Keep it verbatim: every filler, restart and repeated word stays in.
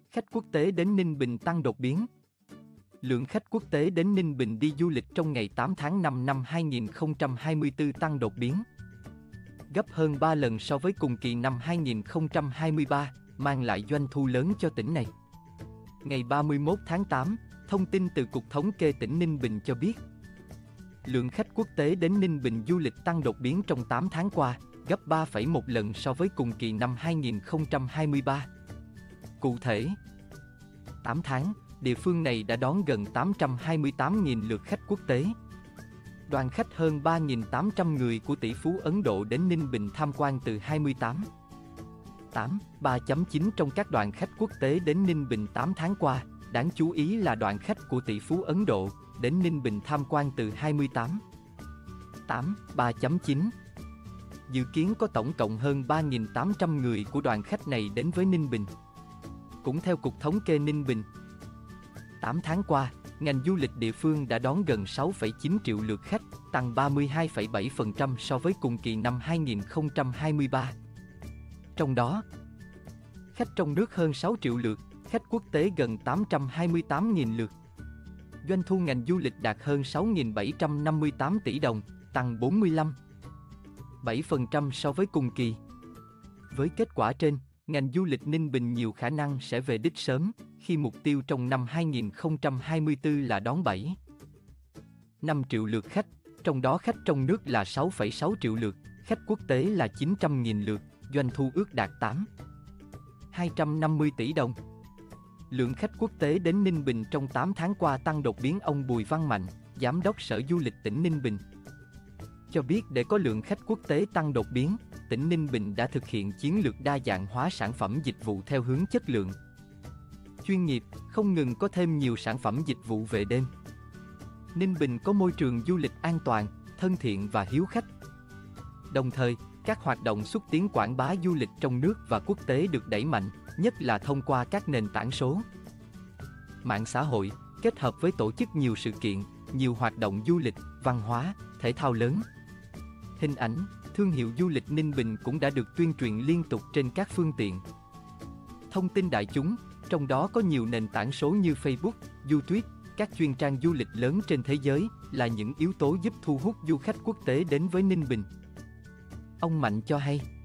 Khách quốc tế đến Ninh Bình tăng đột biến. Lượng khách quốc tế đến Ninh Bình đi du lịch trong ngày tám tháng năm năm hai nghìn không trăm hai mươi tư tăng đột biến, gấp hơn ba lần so với cùng kỳ năm hai nghìn không trăm hai mươi ba, mang lại doanh thu lớn cho tỉnh này. Ngày ba mươi mốt tháng tám, thông tin từ Cục Thống kê tỉnh Ninh Bình cho biết, lượng khách quốc tế đến Ninh Bình du lịch tăng đột biến trong tám tháng qua, gấp ba phẩy một lần so với cùng kỳ năm hai nghìn không trăm hai mươi ba. Cụ thể, tám tháng, địa phương này đã đón gần tám trăm hai mươi tám nghìn lượt khách quốc tế. Đoàn khách hơn ba nghìn tám trăm người của tỷ phú Ấn Độ đến Ninh Bình tham quan từ hai mươi tám phẩy ba chấm chín trong các đoàn khách quốc tế đến Ninh Bình tám tháng qua, đáng chú ý là đoàn khách của tỷ phú Ấn Độ đến Ninh Bình tham quan từ hai mươi tám phẩy ba chấm chín. Dự kiến có tổng cộng hơn ba nghìn tám trăm người của đoàn khách này đến với Ninh Bình. Cũng theo Cục Thống kê Ninh Bình, tám tháng qua, ngành du lịch địa phương đã đón gần sáu phẩy chín triệu lượt khách, tăng ba mươi hai phẩy bảy phần trăm so với cùng kỳ năm hai nghìn không trăm hai mươi ba. Trong đó, khách trong nước hơn sáu triệu lượt, khách quốc tế gần tám trăm hai mươi tám nghìn lượt. Doanh thu ngành du lịch đạt hơn sáu nghìn bảy trăm năm mươi tám tỷ đồng, tăng bốn mươi lăm phẩy bảy phần trăm so với cùng kỳ. Với kết quả trên, ngành du lịch Ninh Bình nhiều khả năng sẽ về đích sớm, khi mục tiêu trong năm hai nghìn không trăm hai mươi tư là đón bảy phẩy năm triệu lượt khách, trong đó khách trong nước là sáu phẩy sáu triệu lượt, khách quốc tế là chín trăm nghìn lượt, doanh thu ước đạt tám phẩy hai trăm năm mươi tỷ đồng. Lượng khách quốc tế đến Ninh Bình trong tám tháng qua tăng đột biến. Ông Bùi Văn Mạnh, Giám đốc Sở Du lịch tỉnh Ninh Bình, cho biết để có lượng khách quốc tế tăng đột biến, tỉnh Ninh Bình đã thực hiện chiến lược đa dạng hóa sản phẩm dịch vụ theo hướng chất lượng, chuyên nghiệp, không ngừng có thêm nhiều sản phẩm dịch vụ về đêm. Ninh Bình có môi trường du lịch an toàn, thân thiện và hiếu khách. Đồng thời, các hoạt động xúc tiến quảng bá du lịch trong nước và quốc tế được đẩy mạnh, nhất là thông qua các nền tảng số, mạng xã hội, kết hợp với tổ chức nhiều sự kiện, nhiều hoạt động du lịch, văn hóa, thể thao lớn. Hình ảnh, thương hiệu du lịch Ninh Bình cũng đã được tuyên truyền liên tục trên các phương tiện thông tin đại chúng, trong đó có nhiều nền tảng số như Facebook, YouTube, các chuyên trang du lịch lớn trên thế giới, là những yếu tố giúp thu hút du khách quốc tế đến với Ninh Bình. Ông Mạnh cho hay.